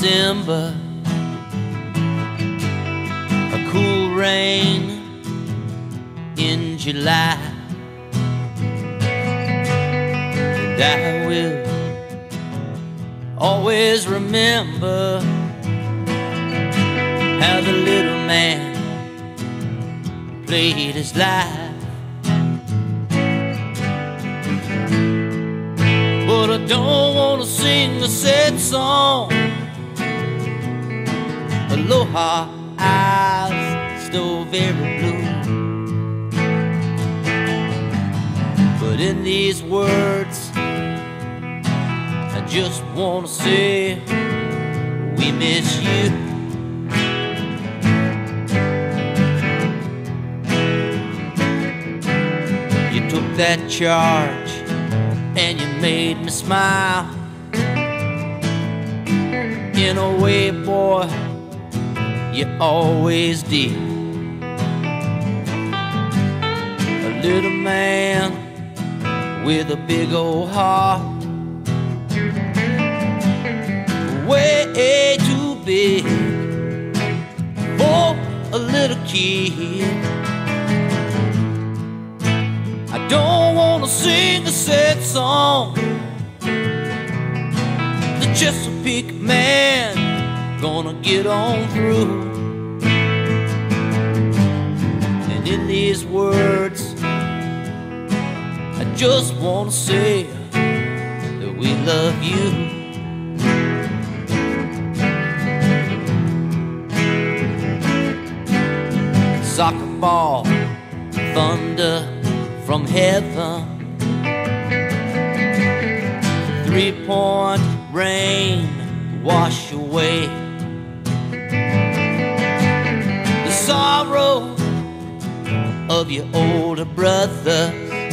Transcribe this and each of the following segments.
December, a cool rain in July, and I will always remember how the little man played his life. But I don't want to sing a sad song. Aloha, eyes still very blue. But in these words, I just want to say we miss you. You took that charge and you made me smile. In a way, boy, you always did. A little man with a big old heart, way too big for a little kid. I don't want to sing a sad song. The Chesapeake man gonna get on through. And in these words, I just want to say that we love you. Soccer ball, thunder from heaven, 3-point rain wash away the sorrow of your older brother.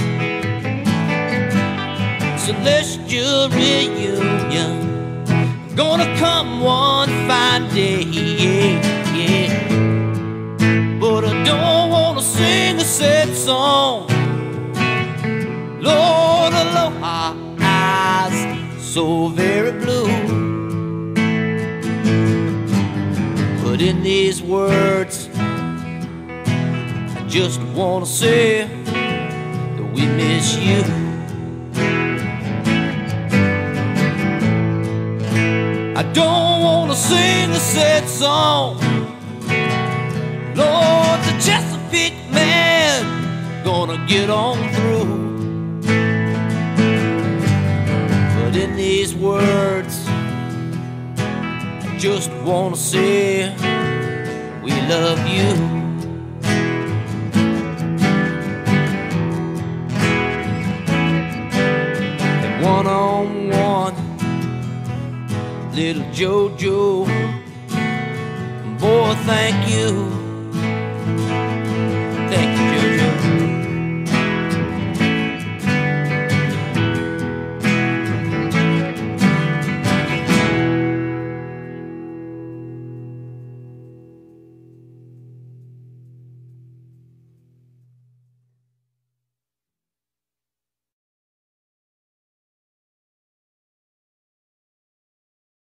Celestial reunion gonna come one fine day, yeah. But I don't wanna sing a sad song. Lord, aloha, eyes so very blue. But in these words, I just wanna say that we miss you. I don't wanna sing a sad song. Lord, the Chesapeake man gonna get on through. But in these words, I just wanna say we love you. And one-on-one, little JoJo, boy, thank you.